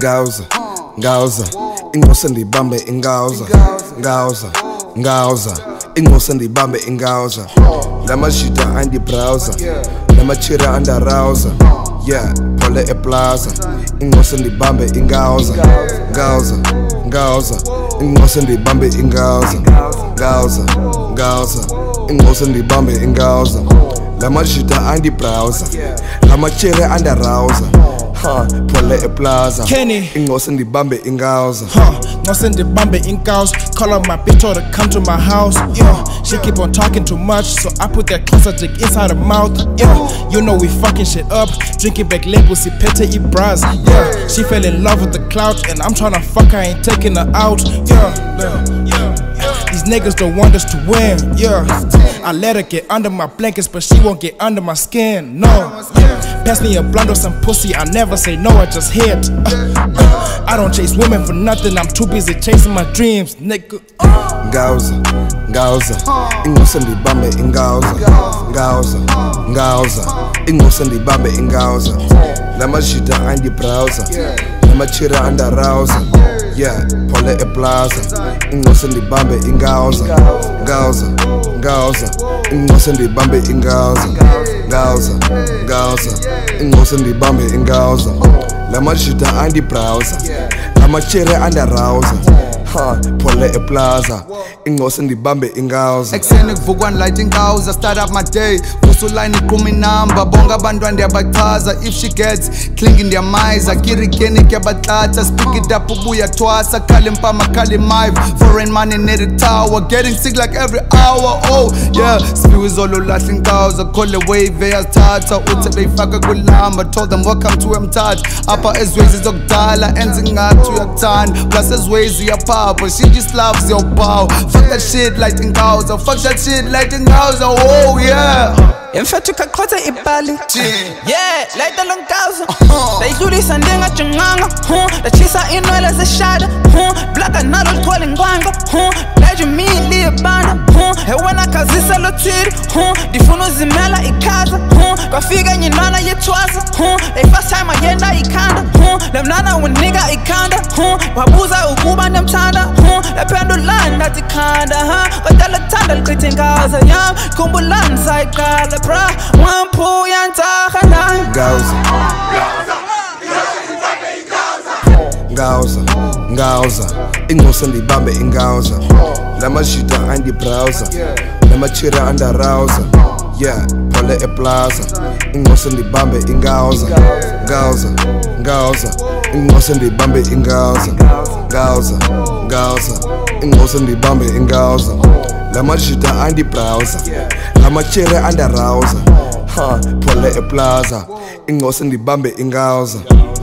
Ngawuza, ngawuza, ingosi ndibambe ingawuza. Ngawuza, ngawuza, ingosi ndibambe ingawuza. Lamashita andi browser, lamachira anda rouser. Yeah, pole e plaza, ingosi ndibambe ingawuza. Ngawuza, ngawuza, ingosi ndibambe ingawuza. Ngawuza, ngawuza, ingosi ndibambe ingawuza. Lamashita andi browser, lamachira anda rouser. Pole e plaza, Kenny, ingosi ndibambe ingawuza. Ngosi ndibambe inkaws. Call up my bitch, told her come to my house. Yeah, she keep on talking too much, so I put that closer dick inside her mouth. Yeah, you know we fucking shit up, drinking back labels, pete eat bras. Yeah, she fell in love with the clout, and I'm tryna fuck her, ain't taking her out. These niggas don't want us to win. Yeah, I let her get under my blankets, but she won't get under my skin. No. Pass me a blunt or some pussy, I never say no, I just hit. I don't chase women for nothing, I'm too busy chasing my dreams, nigga. Ngawuza, ngawuza, ingosi ndibambe ingawuza. Ngawuza, ngawuza, ingosi ndibambe ingawuza. Lamashita andi browser, lamachira anda rouser. Yeah, pole e plaza, ingosi ndibambe ingawuza. Ngawuza, ngawuza, ingosi ndibambe ingawuza. Ngawuza, ngawuza, ingosi ndibambe ingawuza. Lamashita andi browser, lamachira anda rouser. Pole e plaza, ingosi ndibambe ingawuza. Ekseni kuvukwa light ingawuza, start up my day. Fusu line iqhuma inamba, bonga abantwana ndiyabachaza. If she gets clingy ndiyamiza, kirikeni kuyabathatha. Speak it up ubuya twasa, khali mpama khali mive. Foreign money needed tower, getting sick like every hour. Oh yeah, sipiwe izolo lahla ingawuza. Call a wave eyazithatha, uthe beyifaka kulamba. Told them welcome to Mthatha. Apha ezwezi zokudala, enze ngathi uyakuthanda. Plus ezwezi yapha, but she just loves your power. Fuck that shit like ingawuza, fuck that shit like ingawuza. Oh yeah. Mfethu kaqhotha ibali. Yeah, like the long Ngawuza. Sayidlulisa ndingajinganga. Lachisa inwele zeshada. Black analo likhole ngwanga. Lajimili ibanda. Wena khazisa lothiri. Ndifuna uzimela ikhaza. Kwafika nyinana yethwasa. The first time agenda ikhanda. Lemnana unika ikhanda. Wabuza ukuba ndimthanda. Lephendula ndathi khanda. Kodwa thanda lichithe ingawuza yami. Khumbulani sayiqala. Wampu yantakhana. Ngawuza, ngawuza, ngawuza, ingosi ndibambe ingawuza. Lamashita andi browser, lamachira anda rouser. Yeah, pole e plaza, ingosi ndibambe ingawuza. Ngawuza, ngawuza, ingosi ndibambe ingawuza. Ngawuza, ngawuza, ingosi ndibambe ingawuza. Lamashita andi browser, lamachira anda rouser. Pole e plaza, ingosi ndibambe ingawuza.